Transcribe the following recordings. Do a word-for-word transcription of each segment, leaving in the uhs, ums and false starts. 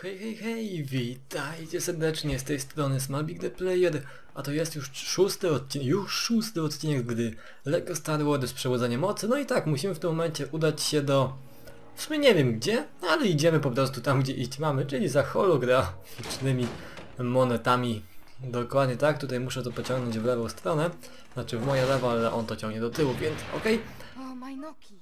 Hej, hej, hej, witajcie serdecznie, z tej strony Smallbig the Player, a to jest już szósty odcinek, już szósty odcinek, gdy Lego Star Wars Przebudzenie Mocy. No i tak, musimy w tym momencie udać się do... W sumie nie wiem gdzie, ale idziemy po prostu tam, gdzie iść mamy, czyli za holograficznymi monetami. Dokładnie tak, tutaj muszę to pociągnąć w lewą stronę, znaczy w moje lewo, ale on to ciągnie do tyłu, więc okej. O, Majnoki.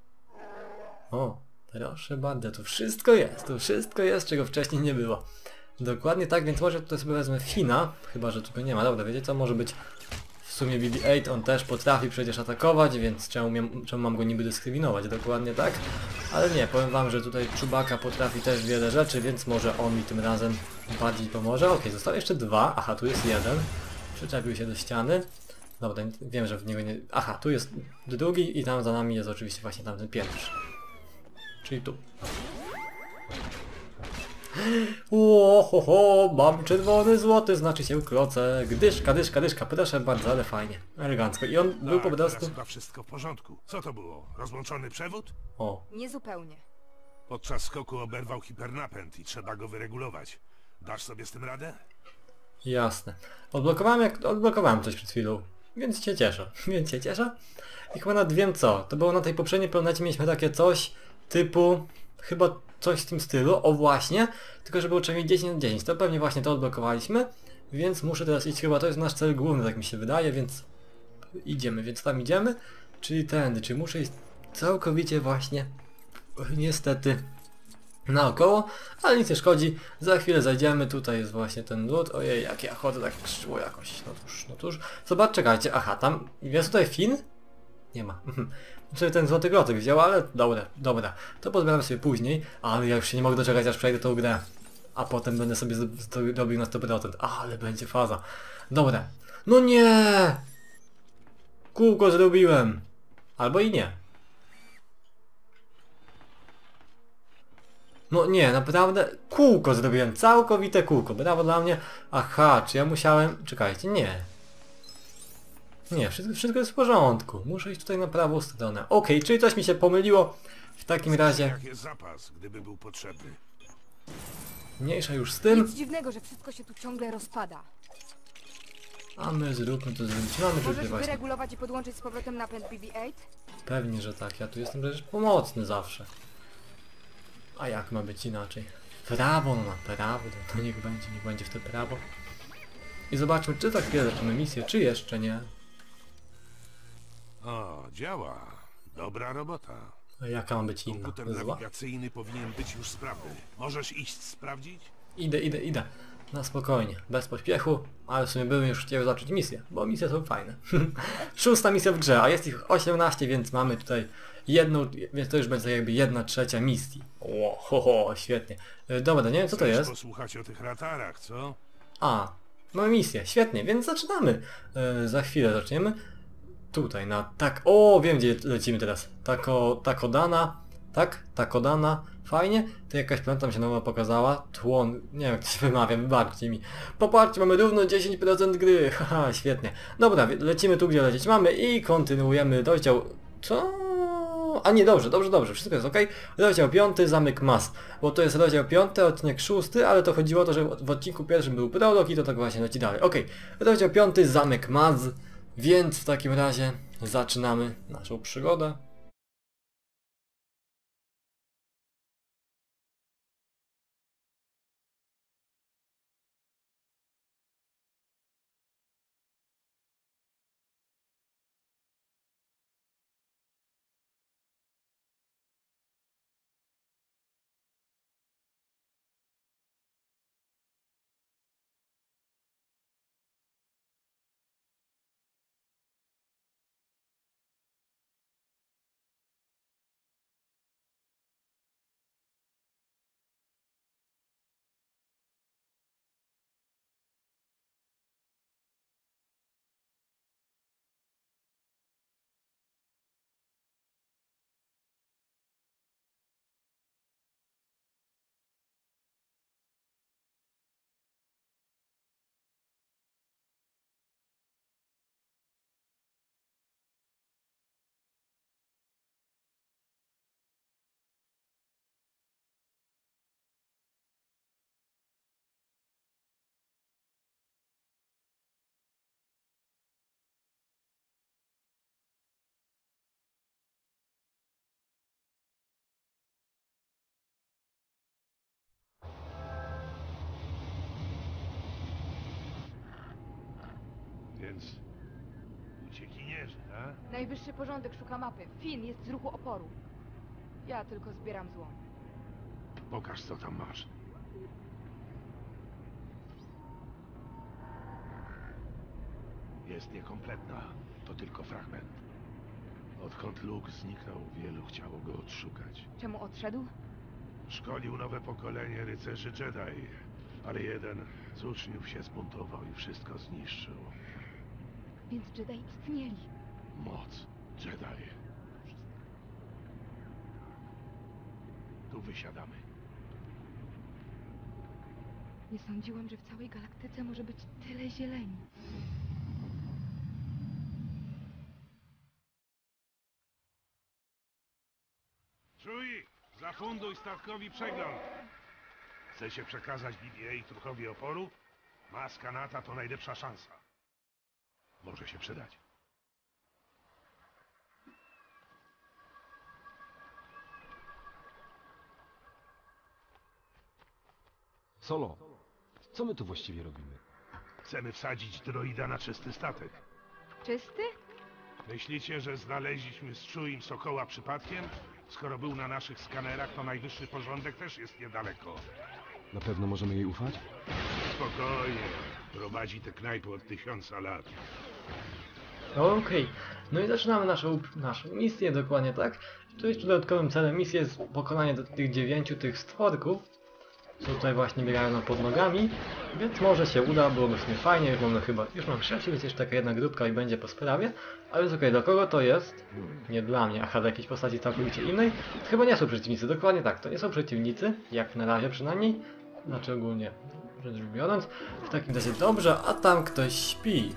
O, proszę bardzo, tu wszystko jest, tu wszystko jest, czego wcześniej nie było. Dokładnie tak, więc może tutaj sobie wezmę Fina, chyba że tu go nie ma. Dobra, wiecie co, może być w sumie B B osiem, on też potrafi przecież atakować, więc czemu, mia- czemu mam go niby dyskryminować, dokładnie tak. Ale nie, powiem wam, że tutaj Chewbacca potrafi też wiele rzeczy, więc może on mi tym razem bardziej pomoże. Okej, zostały jeszcze dwa, aha, tu jest jeden, przyczepił się do ściany. Dobra, wiem, że w niego nie... Aha, tu jest drugi i tam za nami jest oczywiście właśnie tamten pierwszy. Czyli tu. Ło, ho, ho, mam czerwony złoty, znaczy się kloce. Dyszka, dyszka, dyszka, proszę bardzo, ale fajnie, elegancko. I on był Tak, po prostu... teraz chyba wszystko w porządku. Co to było? Rozłączony przewód? O, Niezupełnie. Podczas skoku oberwał hipernapęd i trzeba go wyregulować. Dasz sobie z tym radę? jasne. Odblokowałem jak... odblokowałem coś przed chwilą, więc się cieszę, więc się cieszę. I chyba nawet wiem co, to było na tej poprzedniej planecie, mieliśmy takie coś typu... Chyba coś w tym stylu, o właśnie, tylko że było czasami dziesięć na dziesięć, to pewnie właśnie to odblokowaliśmy, więc muszę teraz iść, chyba to jest nasz cel główny, tak mi się wydaje, więc idziemy, więc tam idziemy, czyli tędy, czy muszę iść całkowicie właśnie, niestety, naokoło, ale nic nie szkodzi, za chwilę zajdziemy, tutaj jest właśnie ten lód, ojej, jak ja chodzę tak krzywo jakoś, no tuż, no tuż, zobacz, czekajcie, aha, tam, jest tutaj Finn? Nie ma. Sobie ten złoty grotek wziął, ale dobra, dobra. To pozbieram sobie później, ale ja już się nie mogę doczekać, aż przejdę tą grę. A potem będę sobie robił na sto procent. Ale będzie faza. Dobra. No nie! Kółko zrobiłem. Albo i nie. No nie, naprawdę kółko zrobiłem. Całkowite kółko. Brawo dla mnie. Aha, czy ja musiałem... Czekajcie, nie. Nie, wszystko, wszystko jest w porządku. Muszę iść tutaj na prawą stronę. Okej, okay, czyli coś mi się pomyliło. W takim razie... Jak jest zapas, gdyby był potrzebny. Mniejsza już z tym. Nic dziwnego, że wszystko się tu ciągle rozpada. A my zróbmy to zrobić. Mamy Możesz tutaj właśnie. wyregulować i podłączyć z powrotem napęd B B osiem? Pewnie, że tak. Ja tu jestem przecież pomocny zawsze. A jak ma być inaczej? Prawo, no na prawo. To, to niech będzie, niech będzie w to prawo. I zobaczmy, czy za chwilę zaczynamy misję, czy jeszcze nie. O, działa. Dobra robota. A jaka ma być inna? Komputer Zła? nawigacyjny powinien być już sprawny. Możesz iść sprawdzić? Idę, idę, idę. Na spokojnie, bez pośpiechu, ale w sumie bym już chciał zacząć misję, bo misje są fajne. Szósta misja w grze, a jest ich osiemnaście, więc mamy tutaj jedną, więc to już będzie jakby jedna trzecia misji. O, ho, ho, świetnie. E, Dobra, nie wiem co to Chcesz jest. posłuchać o tych ratarach, co? A, mamy misję, świetnie, więc zaczynamy. E, za chwilę zaczniemy. Tutaj na tak, o wiem gdzie lecimy teraz. Tako, Takodana, tak? Takodana, fajnie. To jakaś planeta mi się nowa pokazała. Tłon, nie wiem jak to się wymawia, wybaczcie mi. Popatrzcie, mamy równo dziesięć procent gry, haha, świetnie. Dobra, lecimy tu gdzie lecieć mamy i kontynuujemy rozdział... Co? A nie, dobrze, dobrze, dobrze, wszystko jest ok. Rozdział piąty, Zamek Maz. Bo to jest rozdział piąty, odcinek szósty, ale to chodziło o to, że w odcinku pierwszym był prolog i to tak właśnie leci dalej. Ok, rozdział piąty, Zamek Maz. Więc w takim razie zaczynamy naszą przygodę. więc... uciekinierzy, a? Najwyższy porządek szuka mapy. Finn jest z ruchu oporu. Ja tylko zbieram złom. Pokaż, co tam masz. Jest niekompletna. To tylko fragment. Odkąd Luke zniknął, wielu chciało go odszukać. Czemu odszedł? Szkolił nowe pokolenie rycerzy Jedi, ale jeden z uczniów się zbuntował i wszystko zniszczył. Więc Jedi istnieli. Moc Jedi. Tu wysiadamy. Nie sądziłam, że w całej galaktyce może być tyle zieleni. Chewie, zafunduj statkowi przegląd. Chcecie przekazać B B A i truchowi oporu? Maska Nata to najlepsza szansa. Może się przydać. Solo, co my tu właściwie robimy? Chcemy wsadzić droida na czysty statek. Czysty? Myślicie, że znaleźliśmy z Chewiem Sokoła przypadkiem? Skoro był na naszych skanerach, to najwyższy porządek też jest niedaleko. Na pewno możemy jej ufać? Spokojnie. Prowadzi tę knajpę od tysiąca lat. Okej, no i zaczynamy naszą, naszą misję dokładnie tak. Tu jeszcze dodatkowym celem misji jest pokonanie do tych dziewięciu tych stworków, co tutaj właśnie biegają nam pod nogami, więc może się uda, byłoby w sumie fajnie, już mamy chyba, już mam sześć, więc jeszcze taka jedna grupka i będzie po sprawie, ale jest okej, do kogo to jest? Nie dla mnie, aha, do jakiejś postaci całkowicie innej. Chyba nie są przeciwnicy, dokładnie tak, to nie są przeciwnicy, jak na razie przynajmniej, znaczy ogólnie rzecz biorąc, w takim razie dobrze, a tam ktoś śpi.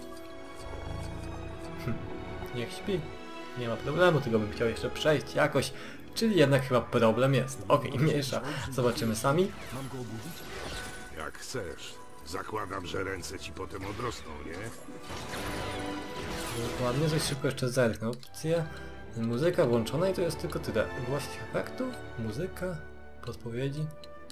Niech śpi. Nie ma problemu, tylko bym chciał jeszcze przejść jakoś. Czyli jednak chyba problem jest. Okej, okay, mniejsza. Zobaczymy sami. Mam go obudzić? Jak chcesz. Zakładam, że ręce ci potem odrosną, nie? Dokładnie, coś szybko jeszcze zerknę. Opcje. Muzyka włączona i to jest tylko tyle. Głośnik efektów, muzyka, podpowiedzi.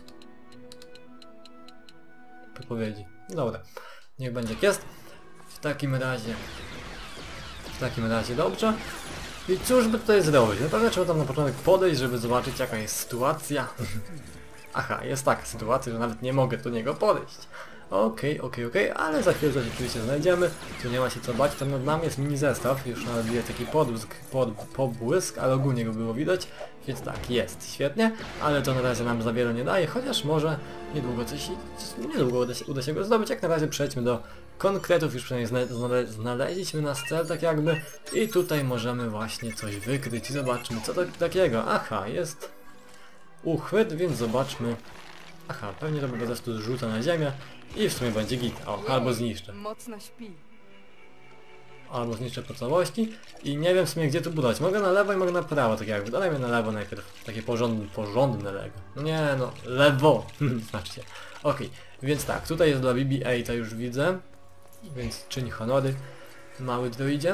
Podpowiedzi. Dobra. Niech będzie jak jest. W takim razie... W takim razie dobrze. I cóż by tutaj zrobić? Na pewno trzeba tam na początek podejść, żeby zobaczyć jaka jest sytuacja. Aha, jest taka sytuacja, że nawet nie mogę do niego podejść. Okej, okay, okej, okay, okej, okay, ale za chwilę coś oczywiście znajdziemy. Tu nie ma się co bać, tam nad nami jest mini zestaw. Już nawet widać taki podbłysk, pod, pobłysk, ale ogólnie go było widać. Więc tak, jest, świetnie. Ale to na razie nam za wiele nie daje, chociaż może niedługo coś, niedługo uda się, uda się go zdobyć. Jak na razie przejdźmy do konkretów, już przynajmniej znale znaleźliśmy nasz cel tak jakby. I tutaj możemy właśnie coś wykryć i zobaczmy co to takiego. Aha, jest uchwyt, więc zobaczmy. Aha, pewnie to po prostu zrzuca na ziemię i w sumie będzie git. O, albo zniszczę. Mocno śpi. Albo zniszczę po całości i nie wiem w sumie gdzie tu budować. Mogę na lewo i mogę na prawo, tak jakby. Dodajmy na lewo najpierw. Takie porządne, porządne lewo. No nie no, lewo. Znaczcie. Okej, więc tak, tutaj jest dla B B A, to już widzę. Więc czyni honory. Mały droidzie.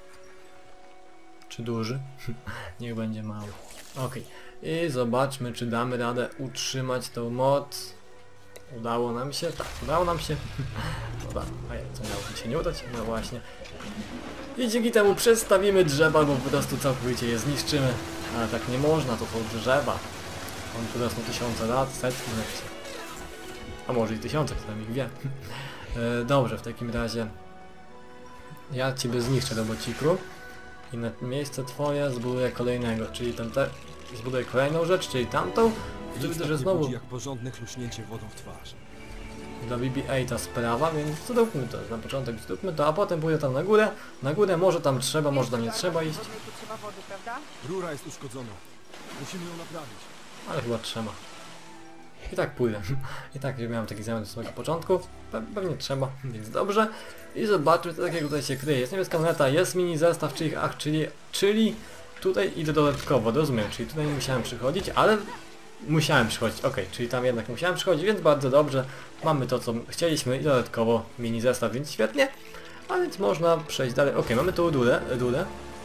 Czy duży? Niech będzie mały. Okej. I zobaczmy czy damy radę utrzymać tą moc. Udało nam się? Tak, udało nam się. Dobra, a jak co miało mi się nie udać? No właśnie. I dzięki temu przestawimy drzewa, bo po prostu całkowicie je zniszczymy. Ale tak nie można, to są drzewa. One tu rosną tysiące lat, setki nawet. A może i tysiące, kto tam ich wie. e, dobrze, w takim razie ja ciebie zniszczę, robociku. I na miejsce twoje zbuduję kolejnego, czyli tam te... zbuduję kolejną rzecz, czyli tamtą. I widzę, że znowu jak porządne chluśnięcie wodą w twarz. dla B B A ta sprawa, więc zróbmy to. Na początek zróbmy to, a potem pójdę tam na górę. Na górę może tam trzeba, może tam nie trzeba iść. Tu trzeba wody, prawda? Rura jest uszkodzona. Musimy ją naprawić. Ale chyba trzeba. I tak pójdę. I tak miałem taki zamiar z samego początku. Pe pewnie trzeba, więc dobrze. I zobaczmy co takiego tutaj się kryje. Jest niebieska moneta, jest mini zestaw, czyli, ach, czyli, czyli tutaj idę dodatkowo, rozumiem. Czyli tutaj nie musiałem przychodzić, ale musiałem przychodzić. Ok, czyli tam jednak musiałem przychodzić, więc bardzo dobrze. Mamy to co chcieliśmy i dodatkowo mini zestaw, więc świetnie. A więc można przejść dalej. Ok, mamy tu rurę, rurę.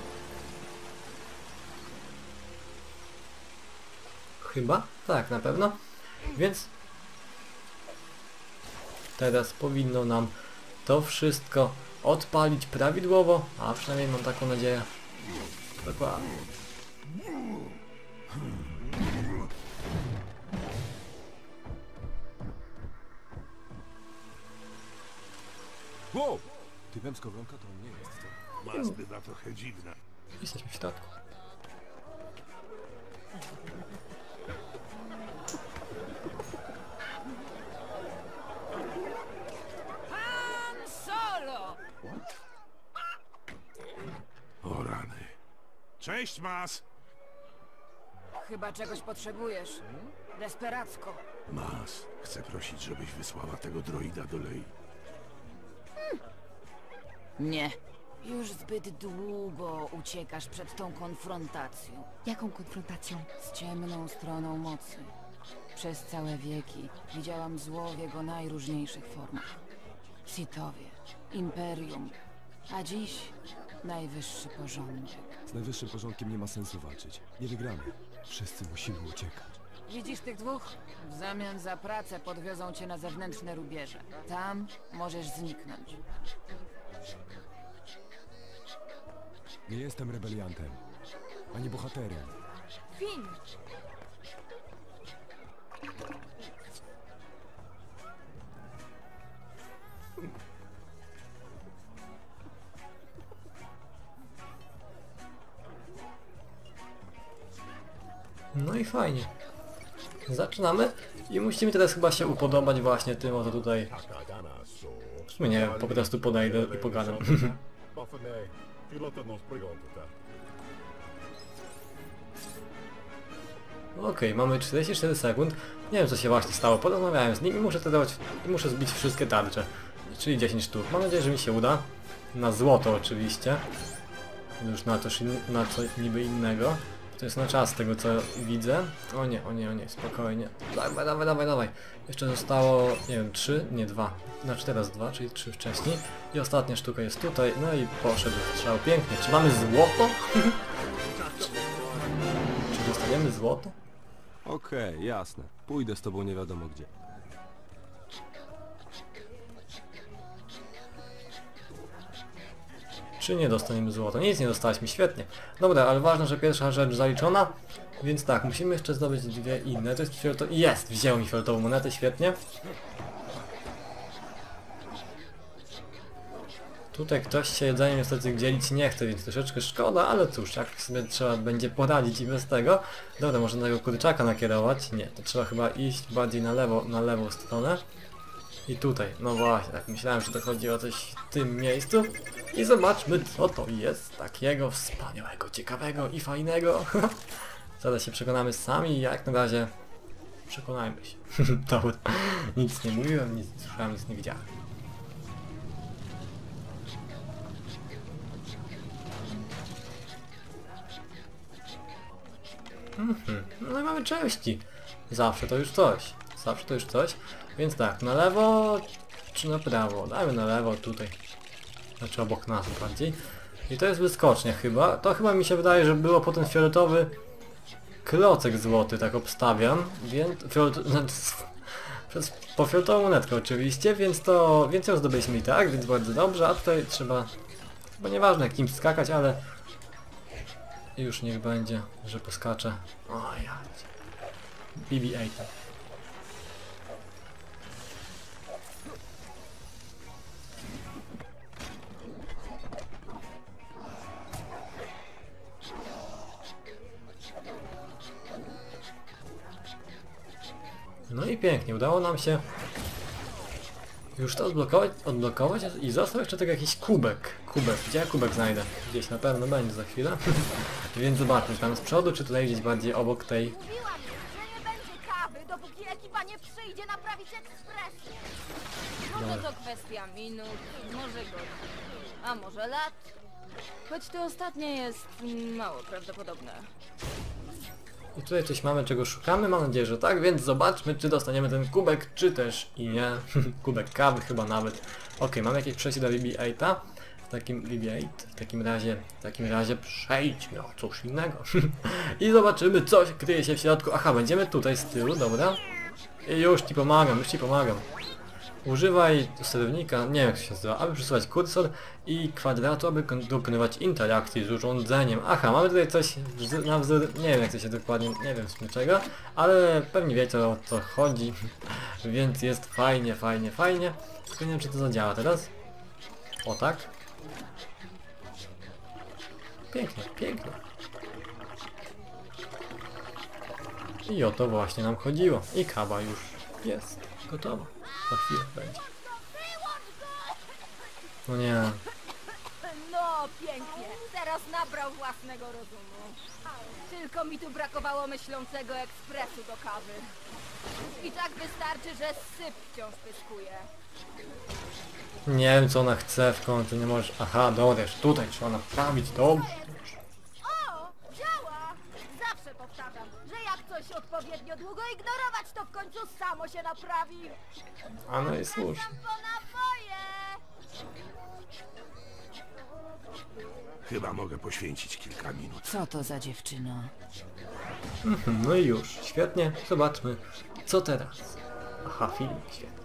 Chyba? Tak, na pewno. Więc teraz powinno nam to wszystko odpalić prawidłowo, a przynajmniej mam taką nadzieję. Dokładnie. Wow! Typem skowronka to nie jest, co? Mas bywa trochę dziwna. Jesteśmy w środku. Han Solo! O rany. Cześć, Mas! Chyba czegoś potrzebujesz. Desperacko. Mas, chcę prosić, żebyś wysłała tego droida do Lei. Nie. Już zbyt długo uciekasz przed tą konfrontacją. Jaką konfrontacją? Z ciemną stroną mocy. Przez całe wieki widziałam zło w jego najróżniejszych formach. Sithowie, Imperium, a dziś najwyższy porządek. Z najwyższym porządkiem nie ma sensu walczyć. Nie wygramy. Wszyscy musimy uciekać. Widzisz tych dwóch? W zamian za pracę podwiozą cię na zewnętrzne rubieże. Tam możesz zniknąć. Nie jestem rebeliantem. Ani bohaterem. Finn! No i fajnie. Zaczynamy i musimy teraz chyba się upodobać właśnie tym oto tutaj. W sumie nie, po prostu podejdę i pogadam. Okej, okay, mamy czterdzieści cztery sekund. Nie wiem co się właśnie stało, porozmawiałem z nim i muszę testować i muszę zbić wszystkie tarcze. Czyli dziesięć sztuk. Mam nadzieję, że mi się uda. Na złoto oczywiście. Już na coś, na coś niby innego. To jest na czas z tego co widzę. O nie, o nie, o nie, spokojnie. Dawaj, dawaj, dawaj, dawaj. Jeszcze zostało, nie wiem, trzy, nie dwa. Znaczy teraz dwa, czyli trzy wcześniej. I ostatnia sztuka jest tutaj. No i poszedł strzał pięknie. Czy mamy złoto? Czy dostaniemy złoto? Okej, okay, jasne. Pójdę z tobą nie wiadomo gdzie. Czy nie dostaniemy złota? Nic nie dostaliśmy, świetnie. Dobra, ale ważne, że pierwsza rzecz zaliczona. Więc tak, musimy jeszcze zdobyć dwie inne. To jest fioletowe. Jest! Wzięło mi fioletową monetę, świetnie. Tutaj ktoś się jedzeniem niestety dzielić nie chce, więc troszeczkę szkoda, ale cóż, jak sobie trzeba będzie poradzić i bez tego. Dobra, może na tego kurczaka nakierować? Nie, to trzeba chyba iść bardziej na lewo, na lewą stronę. I tutaj, no właśnie, tak myślałem, że to chodzi o coś w tym miejscu. I zobaczmy, co to jest takiego wspaniałego, ciekawego i fajnego. Zaraz się przekonamy sami, jak na razie przekonajmy się. Dobra, nic nie mówiłem, nic nie słyszałem, nic nie widziałem. Mhm. No i mamy części. Zawsze to już coś. Zawsze to już coś. Więc tak, na lewo czy na prawo? Dajmy na lewo tutaj. Znaczy obok nas bardziej. I to jest wyskocznia chyba. To chyba mi się wydaje, że było potem fioletowy klocek złoty, tak obstawiam. Więc fiolet... Przez po fioletową monetkę oczywiście, więc to... Więc ją zdobyliśmy i tak, więc bardzo dobrze. A tutaj trzeba... Bo nieważne jak kimś skakać, ale... Już niech będzie, że poskaczę. O ja. B B osiem. No i pięknie, udało nam się już to odblokować, odblokować i został jeszcze tak jakiś kubek. Kubek, gdzie ja kubek znajdę? Gdzieś na pewno będzie za chwilę. Więc zobaczmy, tam z przodu, czy tutaj gdzieś bardziej obok tej... Mówiłam, że nie będzie kawy, dopóki ekipa nie przyjdzie naprawić ekspresję. Może to kwestia minut, może godzin, a może lat. Choć to ostatnie jest mało prawdopodobne. I tutaj coś mamy, czego szukamy, mam nadzieję, że tak, więc zobaczmy, czy dostaniemy ten kubek, czy też i nie. Kubek kawy chyba nawet. Ok, mamy jakieś przejście do B B osiem. W takim B B osiem, w takim razie, w takim razie przejdźmy o coś innego. I zobaczymy, coś kryje się w środku. Aha, będziemy tutaj z tyłu, dobra. I już ci pomagam, już ci pomagam. Używaj sterownika, nie wiem jak to się nazywa, aby przesuwać kursor i kwadratu, aby dokonywać interakcji z urządzeniem. Aha, mamy tutaj coś wz na wzór, nie wiem jak to się dokładnie, nie wiem w sumie czego, ale pewnie wiecie o co chodzi, więc jest fajnie, fajnie, fajnie. Tylko nie wiem czy to zadziała teraz. O tak. Pięknie, pięknie. I o to właśnie nam chodziło. I kawa już jest gotowa. Za chwilę będzie. No nie. No, pięknie. Teraz nabrał własnego rozumu. Tylko mi tu brakowało myślącego ekspresu do kawy. I tak wystarczy, że syp wciąż pyskuje. Nie wiem co ona chce w końcu, nie możesz... Aha, dobra, już tutaj trzeba naprawić, dobrze. O, działa! Zawsze powtarzam, że jak coś odpowiednio długo ignorować, to w końcu samo się naprawi. A no i słusznie. Wracam po napoje! Chyba mogę poświęcić kilka minut. Co to za dziewczyna? No i już, świetnie, zobaczmy, co teraz. Aha, film, świetnie.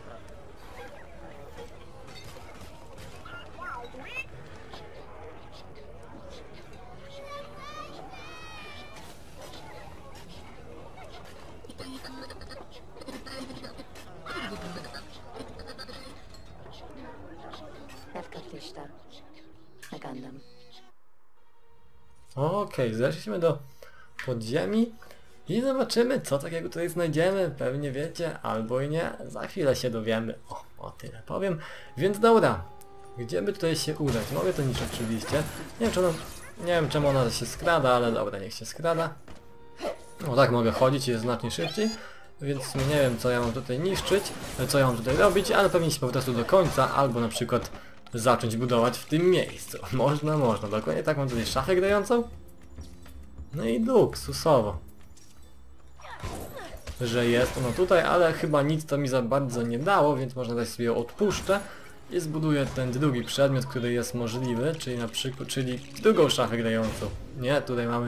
Okej, okay, zeszliśmy do podziemi i zobaczymy co takiego tutaj znajdziemy. Pewnie wiecie, albo i nie. Za chwilę się dowiemy. O, o tyle powiem. Więc dobra, gdzie by tutaj się udać? Mogę to niszczyć oczywiście. Nie wiem, czy ona, nie wiem czemu ona się skrada, ale dobra, niech się skrada. No tak mogę chodzić, jest znacznie szybciej. Więc w sumie nie wiem co ja mam tutaj niszczyć, co ja mam tutaj robić, ale pewnie się po prostu do końca, albo na przykład zacząć budować w tym miejscu. Można, można. Dokładnie tak, mam tutaj szafę grającą. No i luksusowo. Że jest ono tutaj, ale chyba nic to mi za bardzo nie dało, więc można dać sobie odpuszczę i zbuduję ten drugi przedmiot, który jest możliwy, czyli na przykład, czyli drugą szafę grającą. Nie, tutaj mamy...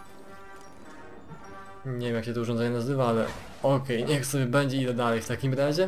Nie wiem jak się to urządzenie nazywa, ale okej, okay, niech sobie będzie, idę dalej w takim razie.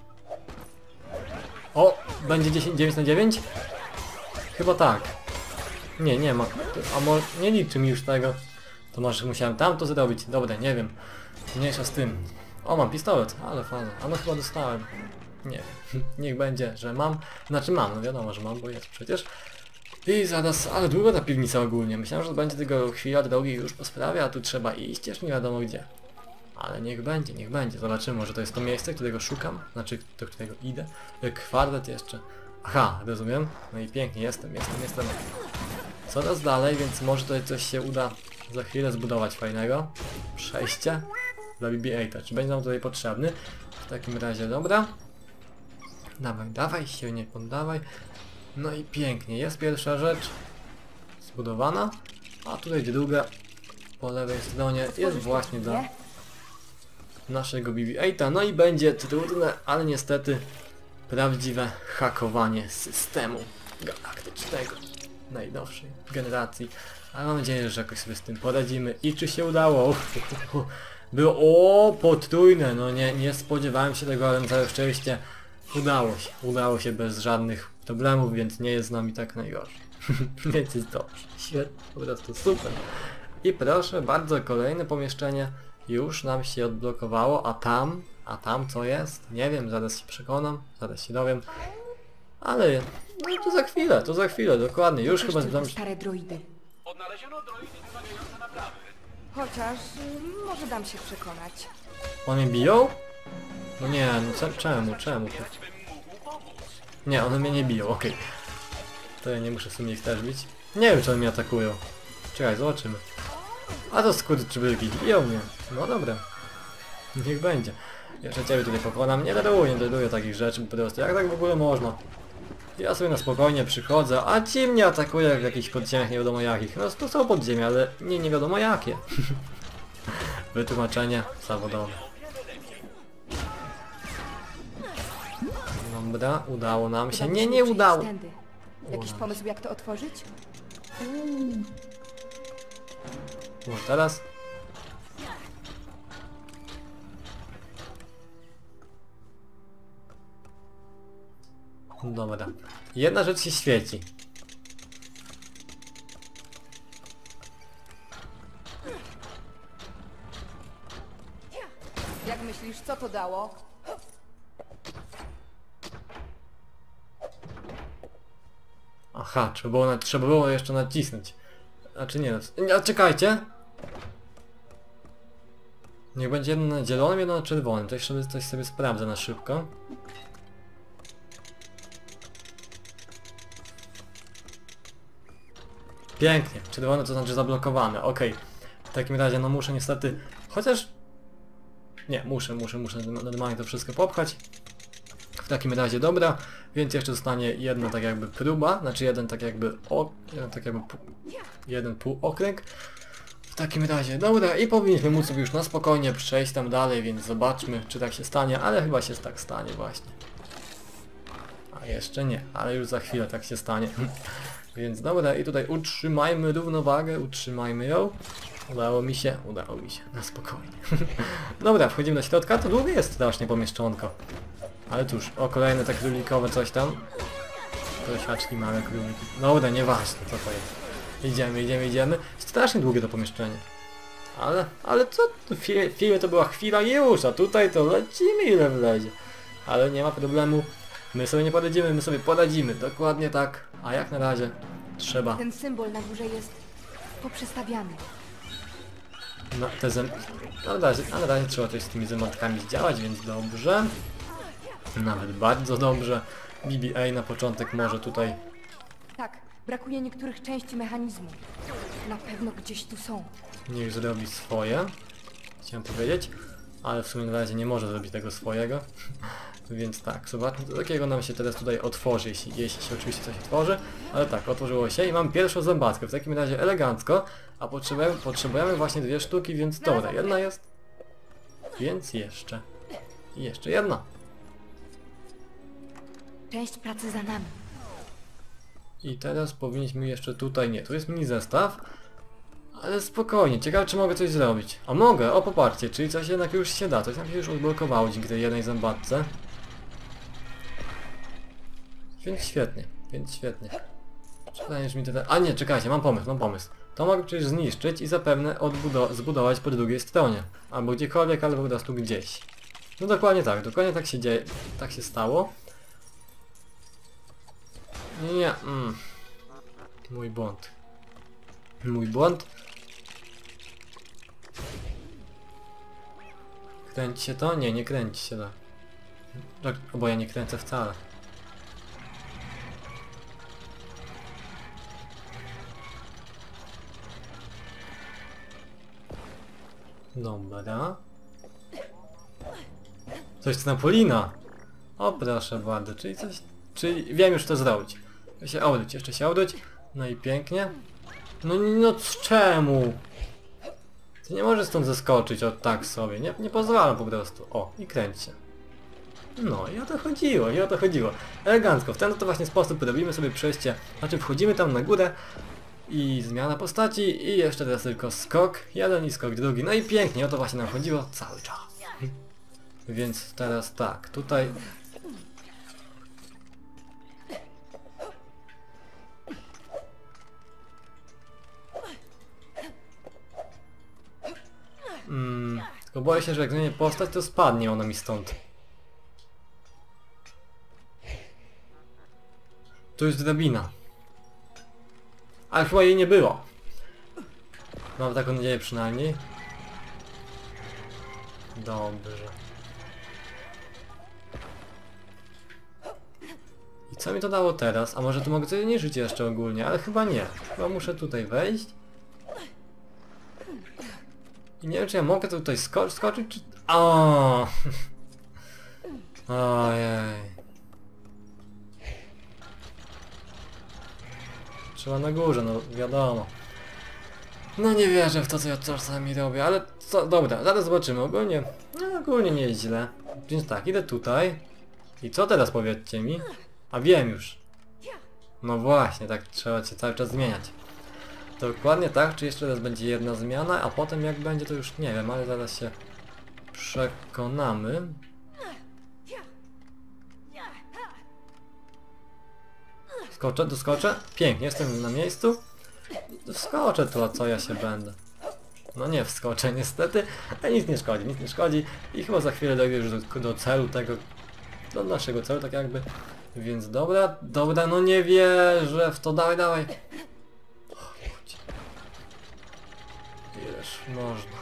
O! Będzie dziesięć, dziewięć na dziewięć? Chyba tak. Nie, nie ma. A może nie liczy mi już tego. To może musiałem tam to zrobić. Dobra, nie wiem. Mniejsza z tym. O, mam pistolet, ale fajnie. A no chyba dostałem. Nie wiem. Niech będzie, że mam. Znaczy mam, no wiadomo, że mam, bo jest przecież. I zaraz, ale długo ta piwnica ogólnie. Myślałem, że będzie tylko chwila drogi już po sprawie, a tu trzeba iść, jeszcze nie wiadomo gdzie. Ale niech będzie, niech będzie. Zobaczymy, może to jest to miejsce, którego szukam. Znaczy, do którego idę. Kwadrat jeszcze. Aha, rozumiem. No i pięknie, jestem, jestem, jestem. Coraz dalej, więc może tutaj coś się uda za chwilę zbudować fajnego. Przejście dla B B osiem. Czy będzie nam tutaj potrzebny? W takim razie, dobra. Dawaj, dawaj, się nie poddawaj. No i pięknie, jest pierwsza rzecz zbudowana. A tutaj druga po lewej stronie jest właśnie dla naszego B B osiem. No i będzie trudne, ale niestety prawdziwe hakowanie systemu galaktycznego najnowszej generacji. Ale mam nadzieję, że jakoś sobie z tym poradzimy. I czy się udało? Było o potrójne, no nie, nie spodziewałem się tego, ale na całe szczęście udało się. Udało się bez żadnych problemów, więc nie jest z nami tak najgorzej. Więc jest dobrze. Świetnie, po prostu super. I proszę bardzo, kolejne pomieszczenie już nam się odblokowało, a tam, a tam co jest? Nie wiem, zaraz się przekonam, zaraz się dowiem. Ale no to za chwilę, to za chwilę, dokładnie, już chyba znam... Stare droidy. Odnaleziono droidy wymagające naprawy. Chociaż y, może dam się przekonać. One mnie biją? No nie, no ce- czemu, czemu? Nie, one mnie nie biją, okej. Okay. To ja nie muszę w sumie ich też bić. Nie wiem, czy one mnie atakują. Czekaj, zobaczymy. A to skurczybyki, biją mnie. No dobra. Niech będzie. Jeszcze ciebie tutaj pokonam. Nie daruję, nie daruję takich rzeczy po prostu. Jak tak w ogóle można? Ja sobie na spokojnie przychodzę, a ci mnie atakują w jakichś podziemiach nie wiadomo jakich. No to są podziemia, ale nie, nie wiadomo jakie. Wytłumaczenie zawodowe. Dobra, udało nam się. Nie, nie udało. Tędy. Jakiś pomysł jak to otworzyć? Może teraz? Dobra. Jedna rzecz się świeci. Jak myślisz, co to dało? Aha, trzeba było, na, trzeba było jeszcze nacisnąć. Znaczy nie, nie, czekajcie! Niech będzie jedno na zielonym, jedno na czerwonym. To jeszcze coś sobie sprawdzę na szybko. Pięknie, czerwone to znaczy zablokowane, okej. W takim razie no muszę niestety, chociaż... Nie, muszę, muszę, muszę normalnie to wszystko popchać. W takim razie dobra, więc jeszcze zostanie jedna tak jakby próba, znaczy jeden tak jakby o, jeden tak jakby pół, jeden półokręg. W takim razie dobra i powinniśmy móc sobie już na spokojnie przejść tam dalej, więc zobaczmy czy tak się stanie, ale chyba się tak stanie właśnie. A jeszcze nie, ale już za chwilę tak się stanie. Więc dobra i tutaj utrzymajmy równowagę, utrzymajmy ją. Udało mi się, udało mi się, na spokojnie. Dobra, wchodzimy do środka, to długie jest strasznie pomieszczonko. Ale cóż, o kolejne te królikowe coś tam. Prosiaczki, małe króliki. Dobra, nieważne co to jest. Idziemy, idziemy, idziemy. Strasznie długie to pomieszczenie. Ale, ale co? W filmie to była chwila już, a tutaj to lecimy ile wlezie. Ale nie ma problemu. My sobie nie poradzimy, my sobie poradzimy. Dokładnie tak. A jak na razie trzeba... Ten symbol na górze jest poprzestawiany. No, te zem... a, na razie, a na razie trzeba coś z tymi zębatkami zdziałać, więc dobrze. Nawet bardzo dobrze. B B A na początek może tutaj... Tak, brakuje niektórych części mechanizmu. Na pewno gdzieś tu są. Niech zrobi swoje. Chciałem powiedzieć. Ale w sumie na razie nie może zrobić tego swojego. Więc tak, zobaczmy co takiego nam się teraz tutaj otworzy, jeśli, jeśli się oczywiście coś otworzy. Ale tak, otworzyło się i mam pierwszą zębatkę. W takim razie elegancko. A potrzebujemy, potrzebujemy właśnie dwie sztuki, więc dobra, jedna jest. Więc jeszcze. I jeszcze jedna. Część pracy za nami. I teraz powinniśmy jeszcze tutaj, nie, tu jest mini zestaw. Ale spokojnie, ciekawe czy mogę coś zrobić. A mogę, o popatrzcie, czyli coś jednak już się da, coś nam się już odblokowało dzięki tej jednej zębatce. Więc świetnie, więc świetnie. Przydajesz mi tyle... A nie, czekajcie, mam pomysł, mam pomysł. To mogę przecież zniszczyć i zapewne zbudować po drugiej stronie. Albo gdziekolwiek, albo po prostu gdzieś. No dokładnie tak, dokładnie tak się dzieje, tak się stało. Nie, mm. Mój błąd. Mój błąd. Kręci się to? Nie, nie kręci się to. Tak, bo ja nie kręcę wcale. Dobra. Coś z Napolina. O proszę bardzo, czyli coś... Czyli wiem już co zrobić. Jeszcze się obróć, jeszcze się obróć. No i pięknie. No, no czemu? Ty nie możesz stąd zeskoczyć od tak sobie. Nie, nie pozwalam po prostu. O, i kręć się. No i o to chodziło, i o to chodziło. Elegancko, w ten to właśnie sposób robimy sobie przejście. Znaczy wchodzimy tam na górę i zmiana postaci i jeszcze teraz tylko skok. Jeden i skok drugi. No i pięknie, o to właśnie nam chodziło cały czas. Więc teraz tak, tutaj... Mm, tylko boję się, że jak zmienię postać, to spadnie ona mi stąd. Tu jest drabina. Ale chyba jej nie było. Mam taką nadzieję przynajmniej. Dobrze. I co mi to dało teraz? A może tu mogę coś zniszczyć jeszcze ogólnie, ale chyba nie. Chyba muszę tutaj wejść. I nie wiem czy ja mogę tutaj sko skoczyć czy... O! Ojej. Trzeba na górze, no wiadomo. No nie wierzę w to co ja czasami robię, ale co, dobra, zaraz zobaczymy. Ogólnie, no ogólnie nie jest źle. Więc tak, idę tutaj. I co teraz powiedzcie mi? A wiem już. No właśnie, tak trzeba się cały czas zmieniać. Dokładnie tak, czy jeszcze raz będzie jedna zmiana, a potem jak będzie to już nie wiem, ale zaraz się przekonamy. Skoczę, doskoczę. Pięknie, jestem na miejscu. Wskoczę tu, a co ja się będę. No nie wskoczę niestety, ale nic nie szkodzi, nic nie szkodzi. I chyba za chwilę dojdę już do, do celu tego, do naszego celu tak jakby. Więc dobra, dobra, no nie wierzę w to, dawaj, dawaj. Ileż można.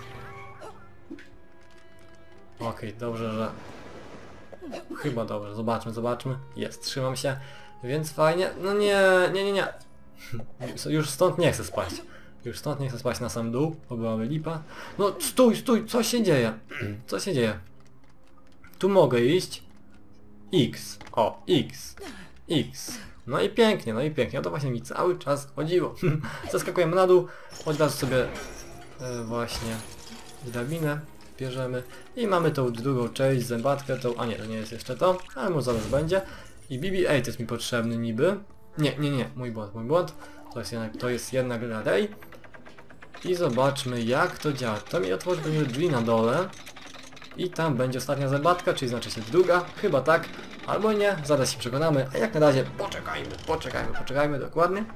Okej, okay, dobrze, że... Chyba dobrze, zobaczmy, zobaczmy. Jest, trzymam się, więc fajnie. No nie, nie, nie, nie. Już stąd nie chcę spaść. Już stąd nie chcę spaść na sam dół, bo byłaby lipa. No stój, stój, co się dzieje? Co się dzieje? Tu mogę iść. X. O, X. X. No i pięknie, no i pięknie. O to właśnie mi cały czas chodziło. Zaskakujemy na dół. Od razu sobie e, właśnie drabinę bierzemy. I mamy tą drugą część, zębatkę, tą... A nie, to nie jest jeszcze to, ale może zaraz będzie. I B B osiem jest mi potrzebny niby. Nie, nie, nie, mój błąd, mój błąd. To jest jednak, to jest jednak Ray. I zobaczmy jak to działa. To mi otworzy będzie drzwi na dole. I tam będzie ostatnia zębatka, czyli znaczy się druga. Chyba tak, albo nie. Zaraz się przekonamy. A jak na razie poczekajmy, poczekajmy, poczekajmy dokładnie.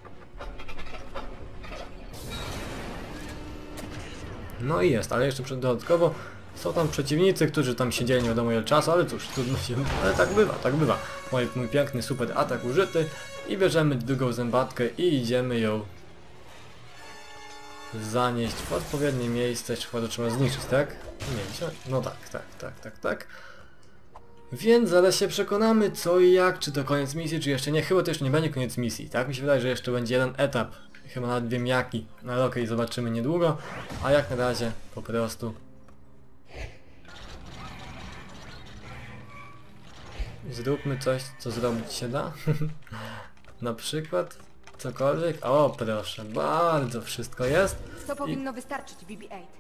No i jest, ale jeszcze dodatkowo są tam przeciwnicy, którzy tam siedzieli nie wiadomo ile czasu, ale cóż, trudno się... Ale tak bywa, tak bywa. Mój, mój piękny super atak użyty. I bierzemy drugą zębatkę i idziemy ją zanieść w odpowiednie miejsce, czy chyba trzeba zniszczyć, tak? Nie, no tak, tak, tak, tak, tak. Więc zaraz się przekonamy co i jak, czy to koniec misji, czy jeszcze nie. Chyba to jeszcze nie będzie koniec misji, tak? Mi się wydaje, że jeszcze będzie jeden etap. Chyba nawet wiem jaki. No ale okej, zobaczymy niedługo. A jak na razie po prostu... Zróbmy coś, co zrobić się da. Na przykład cokolwiek. O, proszę, bardzo wszystko jest. To powinno wystarczyć, B B osiem.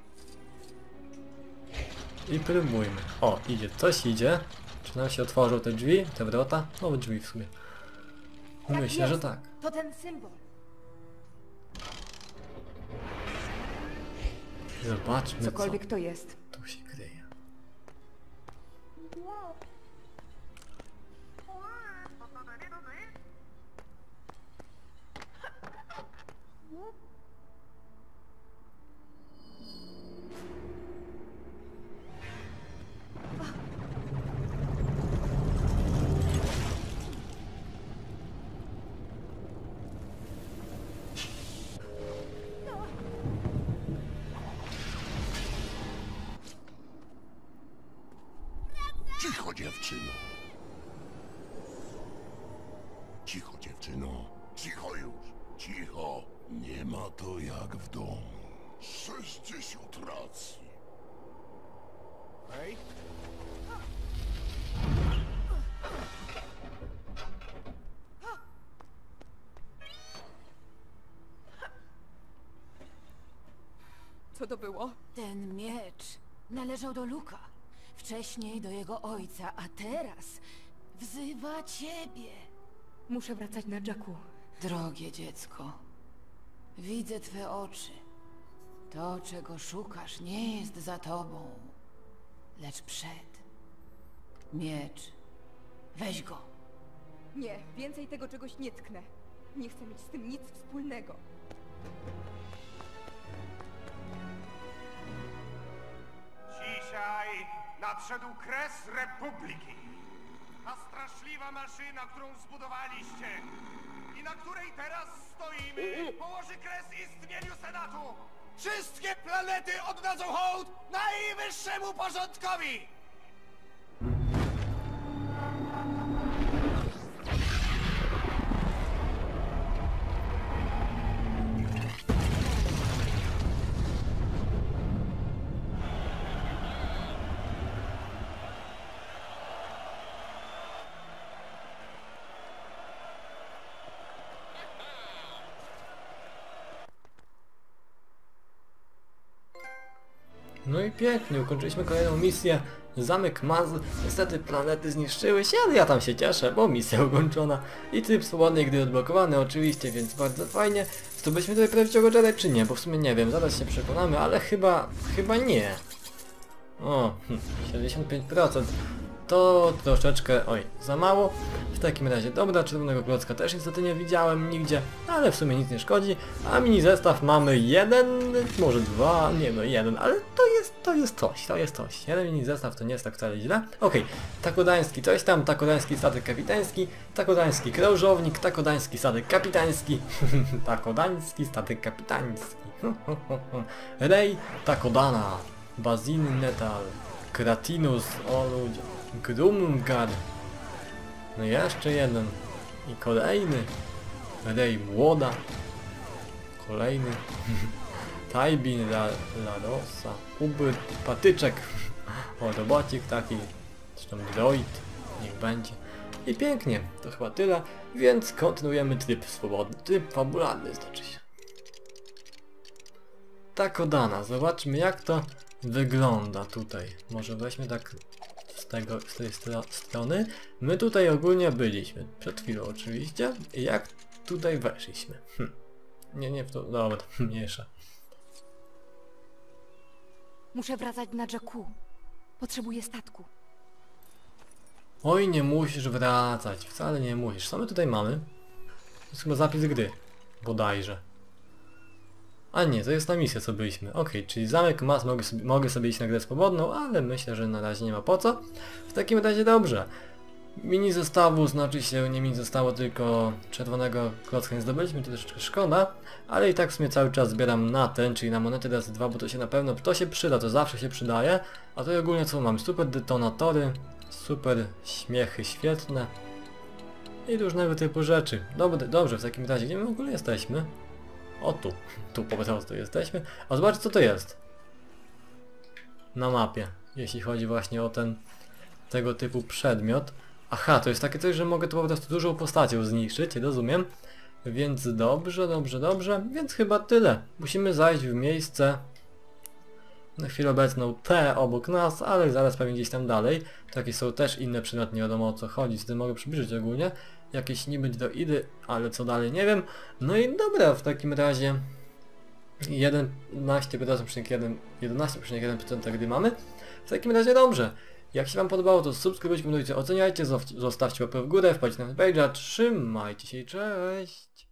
I próbujmy. O, idzie, coś idzie. Czy nam się otworzą te drzwi, te wrota? Nowe drzwi w sumie. Myślę, jest. że tak. To ten symbol. Zobaczmy Cokolwiek co to jest. tu się kryje. Cicho, dziewczyno. Cicho, dziewczyno. Cicho już. Cicho. Nie ma to jak w domu. sześćdziesiąt racji. Hej? Co to było? Ten miecz należał do Luka. Wcześniej do jego ojca, a teraz wzywa ciebie. Muszę wracać na Jacku. Drogie dziecko, widzę twe oczy. To, czego szukasz, nie jest za tobą, lecz przed. Miecz. Weź go. Nie, więcej tego czegoś nie tknę. Nie chcę mieć z tym nic wspólnego. Dzisiaj nadszedł kres Republiki. Ta straszliwa maszyna, którą zbudowaliście i na której teraz stoimy, położy kres istnieniu Senatu. Wszystkie planety oddadzą hołd najwyższemu porządkowi! No i pięknie, ukończyliśmy kolejną misję. Zamek Maz. Niestety planety zniszczyły się, ale ja tam się cieszę, bo misja ukończona. I tryb swobodnej gdy odblokowany oczywiście, więc bardzo fajnie. Zdobyliśmy tutaj prawdziwego Jedi czy nie? Bo w sumie nie wiem, zaraz się przekonamy, ale chyba, chyba nie. O, hm, siedemdziesiąt pięć procent. To troszeczkę, oj, za mało. W takim razie, dobra, czerwonego klocka też niestety nie widziałem nigdzie, ale w sumie nic nie szkodzi. A mini zestaw mamy jeden, może dwa, nie no jeden, ale to jest, to jest coś, to jest coś. Jeden mini zestaw to nie jest tak wcale źle. Okej, okay. Takodański coś tam, takodański statek kapitański, takodański krążownik, takodański statek kapitański, takodański statek kapitański. Rej Takodana, Bazin Netal, Kratinus, o ludzie, Grumgar, no jeszcze jeden i kolejny, Rej Młoda, kolejny, Tajbin, La, Larosa, Ubyr, Patyczek, o robocik taki, zresztą droid, niech będzie. I pięknie, to chyba tyle, więc kontynuujemy tryb swobodny, tryb fabularny znaczy się. Takodana, zobaczmy jak to wygląda tutaj. Może weźmy tak z, tego, z tej stro strony. My tutaj ogólnie byliśmy, przed chwilą oczywiście. I jak tutaj weszliśmy? Hm. Nie, nie w to, dobra, mniejsza. Muszę wracać na Jakku. Potrzebuję statku. Oj, nie musisz wracać, wcale nie musisz. Co my tutaj mamy? To jest chyba zapis gry, bodajże. A nie, to jest ta misja, co byliśmy. Okej, okay, czyli zamek mas, mogę sobie, mogę sobie iść na grę swobodną, ale myślę, że na razie nie ma po co. W takim razie dobrze. Mini zestawu, znaczy się nie mini zostało, tylko czerwonego klocka nie zdobyliśmy, to troszeczkę szkoda. Ale i tak w sumie cały czas zbieram na ten, czyli na monety razy dwa, bo to się na pewno, to się przyda, to zawsze się przydaje. A to ogólnie co mam? Super detonatory, super śmiechy świetne i różnego typu rzeczy. Dobre, dobrze, w takim razie, gdzie my w ogóle jesteśmy? O tu, tu po prostu jesteśmy. A zobaczcie co to jest na mapie, jeśli chodzi właśnie o ten tego typu przedmiot. Aha, to jest takie coś, że mogę tu po prostu dużą postacią zniszczyć, rozumiem. Więc dobrze, dobrze, dobrze, więc chyba tyle. Musimy zajść w miejsce na chwilę obecną T obok nas, ale zaraz pewnie gdzieś tam dalej. Takie są też inne przedmioty, nie wiadomo o co chodzi, z tym mogę przybliżyć ogólnie. Jakieś niby droidy, ale co dalej nie wiem. No i dobra, w takim razie jedenaście przecinek jeden procent gdy mamy. W takim razie dobrze. Jak się wam podobało, to subskrybujcie, komentujcie, oceniajcie, zostawcie łapę w górę, wpadźcie na fanpage'a, trzymajcie się i cześć!